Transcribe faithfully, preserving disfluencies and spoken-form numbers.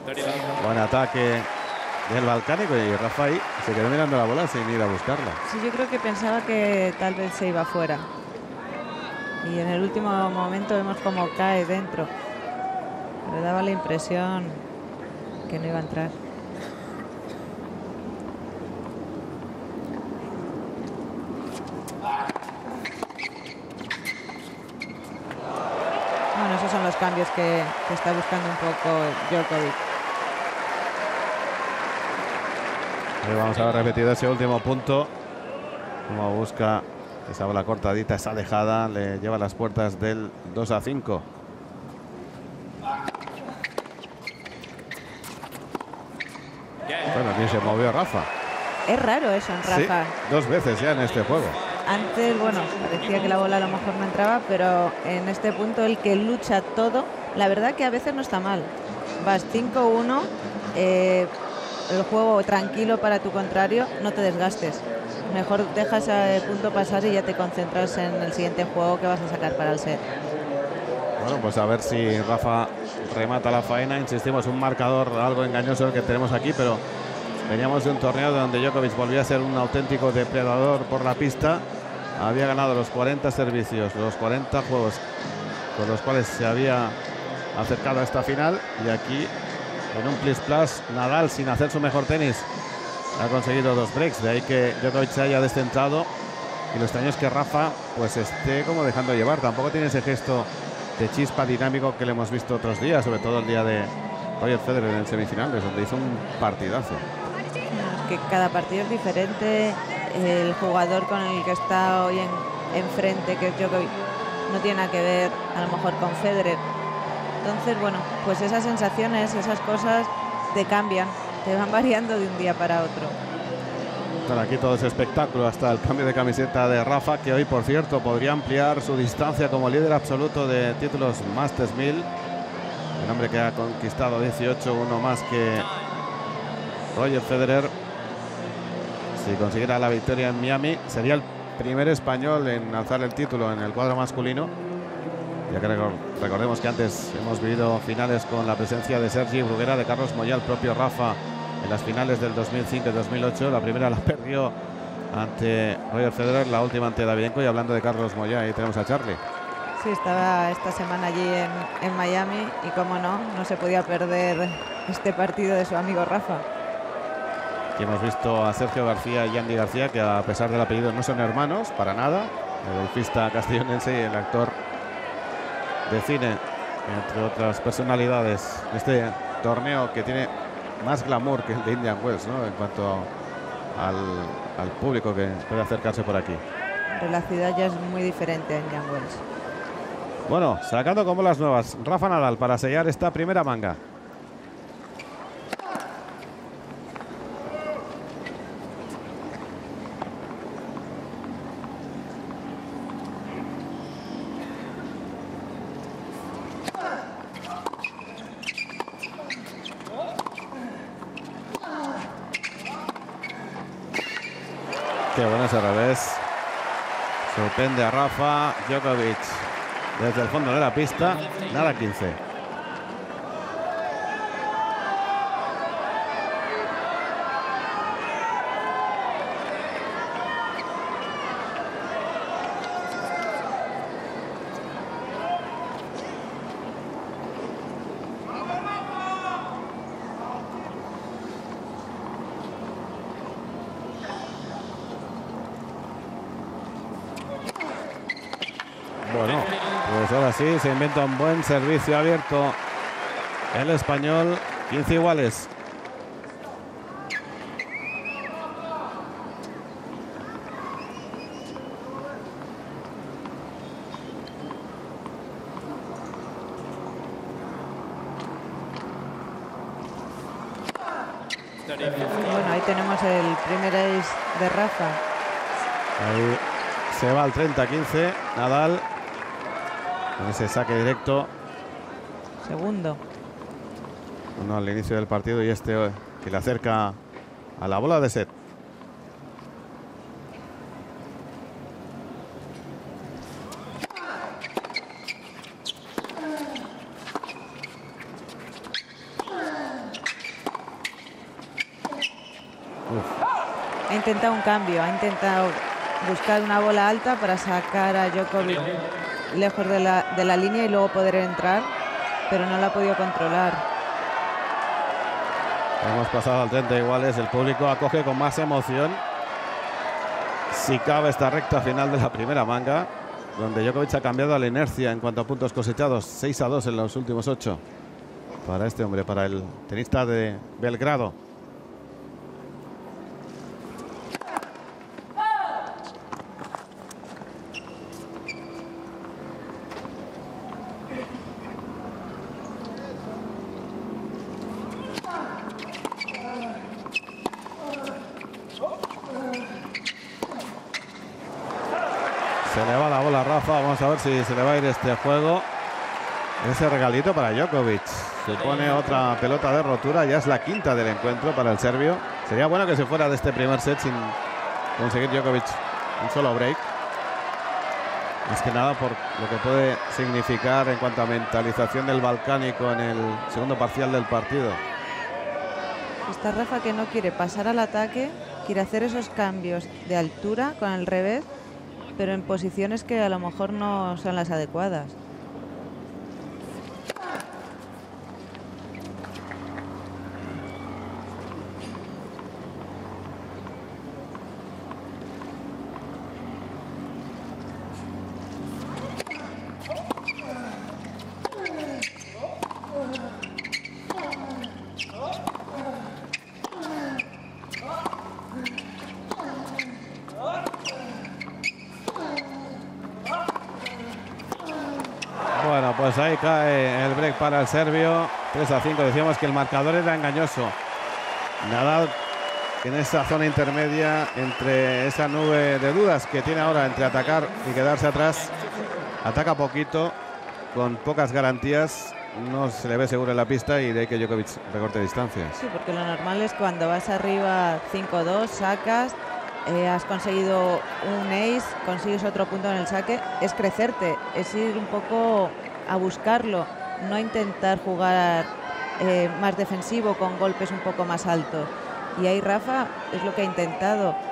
Buen ataque del balcánico y Rafa ahí se quedó mirando la bola sin ir a buscarla. Sí, yo creo que pensaba que tal vez se iba fuera. Y en el último momento vemos cómo cae dentro. Le daba la impresión que no iba a entrar. Bueno, esos son los cambios que, que está buscando un poco Djokovic. Ahí vamos a ver repetido ese último punto. Como busca esa bola cortadita, esa alejada, le lleva a las puertas del dos a cinco. Bueno, aquí se movió Rafa. Es raro eso en Rafa. Sí, dos veces ya en este juego. Antes, bueno, parecía que la bola a lo mejor no entraba, pero en este punto el que lucha todo, la verdad que a veces no está mal. Vas cinco uno, eh, el juego tranquilo para tu contrario, no te desgastes. Mejor dejas el punto pasar y ya te concentras en el siguiente juego que vas a sacar para el set. Bueno, pues a ver si Rafa remata la faena. Insistimos, un marcador algo engañoso el que tenemos aquí, pero veníamos de un torneo donde Djokovic volvía a ser un auténtico depredador por la pista. Había ganado los cuarenta servicios, los cuarenta juegos con los cuales se había acercado a esta final. Y aquí, en un plis plus, Nadal, sin hacer su mejor tenis, ha conseguido dos breaks. De ahí que Djokovic se haya descentrado. Y lo extraño es que Rafa pues esté como dejando llevar. Tampoco tiene ese gesto de chispa dinámico que le hemos visto otros días, sobre todo el día de Roger Federer en semifinales, donde hizo un partidazo. Que cada partido es diferente. El jugador con el que está hoy en, enfrente, que es Djokovic, no tiene nada que ver a lo mejor con Federer. Entonces, bueno, pues esas sensaciones, esas cosas te cambian, te van variando de un día para otro. Bueno, aquí todo ese espectáculo hasta el cambio de camiseta de Rafa, que hoy, por cierto, podría ampliar su distancia como líder absoluto de títulos Masters mil. El hombre que ha conquistado dieciocho, uno más que Roger Federer. Si consiguiera la victoria en Miami, sería el primer español en alzar el título en el cuadro masculino. Ya que recordemos que antes hemos vivido finales con la presencia de Sergi Bruguera, de Carlos Moyá, el propio Rafa en las finales del dos mil cinco y dos mil ocho. La primera la perdió ante Roger Federer, la última ante Davydenko. Y hablando de Carlos Moyá, ahí tenemos a Charlie. Sí, estaba esta semana allí en, en Miami y, como no, no se podía perder este partido de su amigo Rafa. Aquí hemos visto a Sergio García y Andy García, que a pesar del apellido no son hermanos para nada. El golfista castellonense y el actor de cine, entre otras personalidades. Este torneo que tiene más glamour que el de Indian Wells, ¿no?, en cuanto al, al público que puede acercarse por aquí. Pero la ciudad ya es muy diferente a Indian Wells. Bueno, sacando como las nuevas, Rafa Nadal para sellar esta primera manga. Qué bueno ese revés. Sorprende a Rafa. Djokovic desde el fondo de la pista. Nada quince. Bueno, pues ahora sí se inventa un buen servicio abierto el español. quince iguales. Bueno, ahí tenemos el primer ace de Rafa. Ahí se va al treinta quince. Nadal con ese saque directo. Segundo. Uno al inicio del partido y este que le acerca a la bola de set. intentado un cambio, ha intentado buscar una bola alta para sacar a Djokovic lejos de la, de la línea y luego poder entrar, pero no la ha podido controlar. Hemos pasado al treinta iguales, el público acoge con más emoción, si cabe, esta recta final de la primera manga, donde Djokovic ha cambiado la inercia en cuanto a puntos cosechados, seis a dos en los últimos ocho para este hombre, para el tenista de Belgrado. Se le va la bola a Rafa, vamos a ver si se le va a ir este juego. Ese regalito para Djokovic. Supone otra pelota de rotura, ya es la quinta del encuentro para el serbio. Sería bueno que se fuera de este primer set sin conseguir Djokovic un solo break. Más que nada por lo que puede significar en cuanto a mentalización del balcánico en el segundo parcial del partido. Está Rafa que no quiere pasar al ataque, quiere hacer esos cambios de altura con el revés, pero en posiciones que a lo mejor no son las adecuadas. Bueno, pues ahí cae el break para el serbio. tres a cinco. Decíamos que el marcador era engañoso. Nadal en esa zona intermedia, entre esa nube de dudas que tiene ahora entre atacar y quedarse atrás, ataca poquito, con pocas garantías, no se le ve seguro en la pista y de ahí que Djokovic recorte distancias. Sí, porque lo normal es cuando vas arriba cinco dos, sacas, eh, has conseguido un ace, consigues otro punto en el saque, es crecerte, es ir un poco a buscarlo, no intentar jugar eh, más defensivo con golpes un poco más altos. Y ahí Rafa es lo que ha intentado.